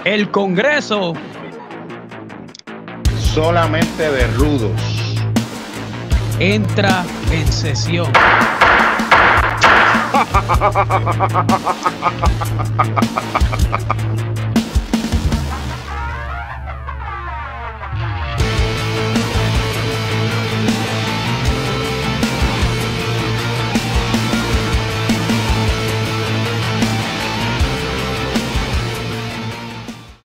El Congreso solamente de rudos entra en sesión.